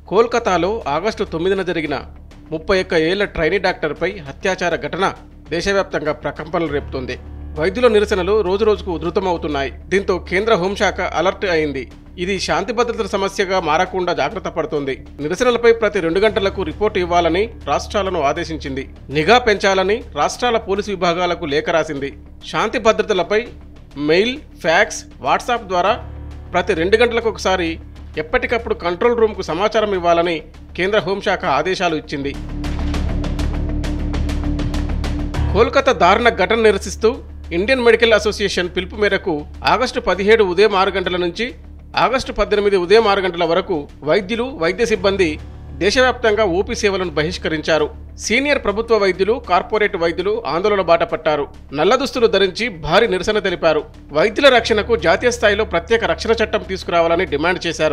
కోల్కతాలో ఆగస్టు 9న జరిగిన 31 ఏళ్ల ట్రైనీ డాక్టర్పై అత్యాచార ఘటన దేశవ్యాప్తంగా ప్రకంపనలు రేపుతోంది. వైద్యుల నిరసనలు రోజురోజుకు ఉధృతమవుతున్నాయి. దీంతో కేంద్ర హోంశాఖ అలర్ట్ అయింది. ఇది శాంతి భద్రతల సమస్యగా మారకుండా జాగ్రత్త పడుతోంది. నిరసనలపై ప్రతి 2 గంటలకు రిపోర్టు ఇవ్వాలని రాష్ట్రాలను ఆదేశించింది. నిఘా పెంచాలని రాష్ట్రాల పోలీసు విభాగాలకు లేఖ రాసింది. శాంతి భద్రతలపై మెయిల్, ఫ్యాక్స్, వాట్సాప్ ద్వారా ప్రతి 2 గంటలకు ఒకసారి ఎప్పటికప్పుడు కంట్రోల్ రూమ్కు సమాచారం ఇవ్వాలని కేంద్ర హోంశాఖ ఆదేశాలు ఇచ్చింది. కోల్కతా దారుణ ఘటన నిరసిస్తూ ఇండియన్ మెడికల్ అసోసియేషన్ పిలుపు మేరకు ఆగస్టు 17 ఉదయం 6 గంటల నుంచి ఆగస్టు 18 ఉదయం 6 గంటల వరకు వైద్యులు, వైద్య సిబ్బంది దేశవ్యాప్తంగా ఓపీ సేవలను బహిష్కరించారు. సీనియర్ ప్రభుత్వ వైద్యులు, కార్పొరేట్ వైద్యులు ఆందోళన బాట పట్టారు. నల్ల దుస్తులు ధరించి భారీ నిరసన తెలిపారు. వైద్యుల రక్షణకు జాతీయ స్థాయిలో ప్రత్యేక రక్షణ చట్టం తీసుకురావాలని డిమాండ్ చేశారు.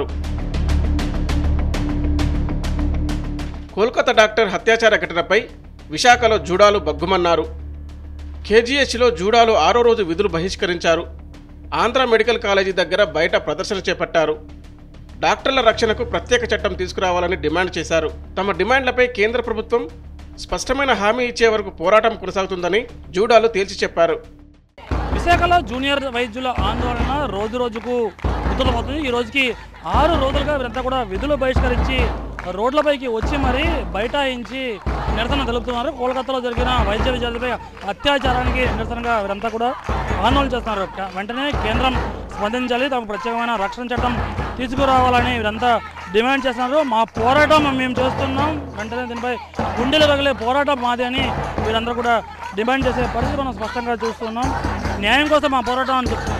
కోల్కతా డాక్టర్ హత్యాచార ఘటనపై విశాఖలో జూడాలు బగ్గుమన్నారు. కేజీహెచ్లో జూడాలు 6వ రోజు విధులు బహిష్కరించారు. ఆంధ్ర మెడికల్ కాలేజీ దగ్గర బయట ప్రదర్శన చేపట్టారు. డాక్టర్ల రక్షణకు ప్రత్యేక చట్టం తీసుకురావాలని డిమాండ్ చేశారు. తమ డిమాండ్లపై కేంద్ర ప్రభుత్వం స్పష్టమైన హామీ ఇచ్చే వరకు పోరాటం కొనసాగుతుందని జూడాలు తేల్చి చెప్పారు. విశాఖలో జూనియర్ వైద్యుల ఆందోళన రోజు రోజుకు ఉధృతమవుతుంది. ఈ రోజుకి 6 రోజులుగా వీరంతా కూడా విధులు బహిష్కరించి రోడ్లపైకి వచ్చి మరీ బైఠాయించి నిరసన తెలుపుతున్నారు. కోల్కతాలో జరిగిన వైద్య విద్యార్థులపై అత్యాచారానికి నిరసనగా వీరంతా కూడా ఆందోళన చేస్తున్నారు. వెంటనే కేంద్రం స్పందించాలి, తమకు ప్రత్యేకమైన రక్షణ చట్టం తీసుకురావాలని వీరంతా డిమాండ్ చేస్తున్నారు. మా పోరాటం మేము చేస్తున్నాం, వెంటనే దీనిపై గుండెలు పగిలే పోరాటం మాది అని వీరందరూ కూడా డిమాండ్ చేసే పరిస్థితి మనం స్పష్టంగా చూస్తున్నాం. న్యాయం కోసం మా పోరాటం అని చెప్తున్నారు.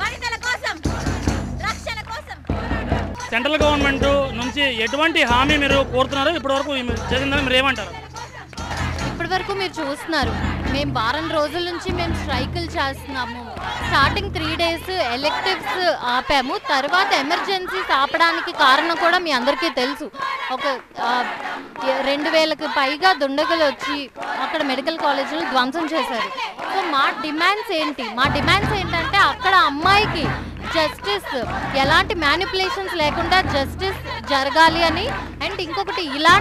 సెంట్రల్ గవర్నమెంట్ నుంచి ఎటువంటి హామీ మీరు కోరుతున్నారు? ఇప్పటివరకు చేసిందని మీరు ఏమంటారు? ఇప్పటివరకు మీరు చూస్తున్నారు, మేము వారం రోజుల నుంచి మేము స్ట్రైకులు చేస్తున్నాము. స్టార్టింగ్ 3 డేస్ ఎలెక్టివ్స్ ఆపాము. తర్వాత ఎమర్జెన్సీస్ ఆపడానికి కారణం కూడా మీ అందరికీ తెలుసు. ఒక 2000కి పైగా దుండగులు వచ్చి అక్కడ మెడికల్ కాలేజీలు ధ్వంసం చేశారు. సో మా డిమాండ్స్ ఏంటంటే అక్కడ అమ్మాయికి జస్టిస్, ఎలాంటి మ్యానిపులేషన్స్ లేకుండా జస్టిస్ జరగాలి అని. అండ్ ఇంకొకటి,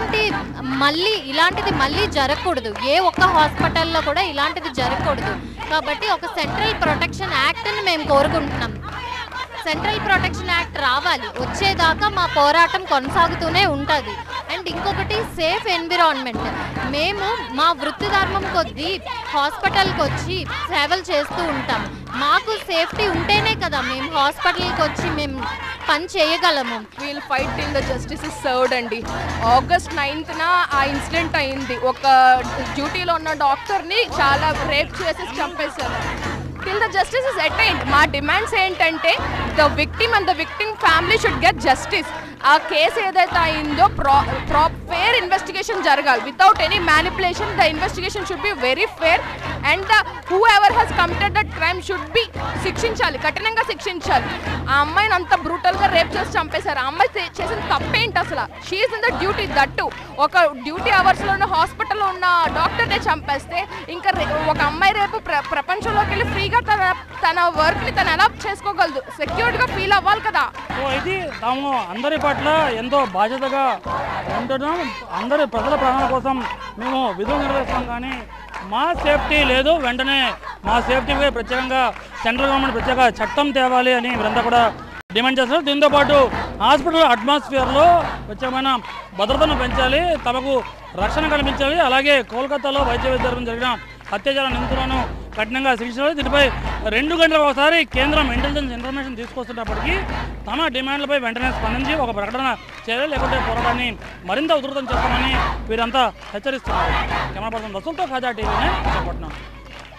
ఇలాంటిది మళ్ళీ జరగకూడదు. ఏ ఒక్క హాస్పిటల్లో కూడా ఇలాంటిది జరగకూడదు. కాబట్టి ఒక సెంట్రల్ ప్రొటెక్షన్ యాక్ట్ని మేము కోరుకుంటున్నాం. సెంట్రల్ ప్రొటెక్షన్ యాక్ట్ రావాలి. వచ్చేదాకా మా పోరాటం కొనసాగుతూనే ఉంటుంది. అండ్ ఇంకొకటి, సేఫ్ ఎన్విరాన్మెంట్. మేము మా వృత్తి ధర్మం కొద్దీ హాస్పిటల్కి వచ్చి సేవలు చేస్తూ ఉంటాం. మాకు సేఫ్టీ ఉంటేనే కదా మేము హాస్పిటల్కి వచ్చి మేము పని చేయగలము. We'll fight till the justice is served అండి. ఆగస్ట్ 9న ఆ ఇన్సిడెంట్ అయింది. ఒక డ్యూటీలో ఉన్న డాక్టర్ని చాలా రేప్ చేసి చంపేశారు. till the justice is attained. మా డిమాండ్స్ ఏంటంటే the victim and the victim family should get justice. ఆ కేసు ఏదైతే అయిందో ఫేర్ ఇన్వెస్టిగేషన్ జరగాలి. Without any manipulation the investigation should be very fair and whoever has committed that crime should be శిక్షించాలి, కఠినంగా శిక్షించాలి. ఆ అమ్మాయిని అంత బ్రూటల్గా రేప్ చేసి చంపేశారు. ఆ అమ్మాయి చేసిన తప్పేంటి అసలు? She is in the duty. That ఒక డ్యూటీ అవర్స్లో ఉన్న హాస్పిటల్లో ఉన్న డాక్టర్నే చంపేస్తే ఇంకా ఒక అమ్మాయి రేపు ప్రపంచంలోకి వెళ్ళి ఫ్రీగా తన వర్క్ని తను ఎలా చేసుకోగలదు? సెక్యూర్డ్గా ఫీల్ అవ్వాలి కదా. ఇది తాము అందరి పట్ల ఎంతో బాధ్యతగా ఉంటున్నాం. అందరి ప్రజల ప్రాణాల కోసం మేము విధులు నిర్వహిస్తాం, కానీ మా సేఫ్టీ లేదు. వెంటనే మా సేఫ్టీపై ప్రత్యేకంగా సెంట్రల్ గవర్నమెంట్ ప్రత్యేక చట్టం తేవాలి అని వీరంతా కూడా డిమాండ్ చేస్తున్నారు. దీంతోపాటు హాస్పిటల్ అట్మాస్ఫియర్లో ప్రత్యేకమైన భద్రతను పెంచాలి, తమకు రక్షణ కల్పించాలి. అలాగే కోల్కతాలో వైద్య విద్యార్థులు జరిగిన అత్యాచార నిందితులను కఠినంగా శిక్షించాలి. దీనిపై 2 గంటలకు ఒకసారి కేంద్రం ఇంటెలిజెన్స్ ఇన్ఫర్మేషన్ తీసుకొస్తున్నప్పటికీ తమ డిమాండ్లపై వెంటనే స్పందించి ఒక ప్రకటన చేయాలి, లేకుంటే పోరాటాన్ని మరింత ఉధృతం చేస్తామని వీరంతా హెచ్చరిస్తున్నారు. కెమెరా పర్సన్ రసూల్తో ఖాజా టీవీనే విశాఖపట్నం.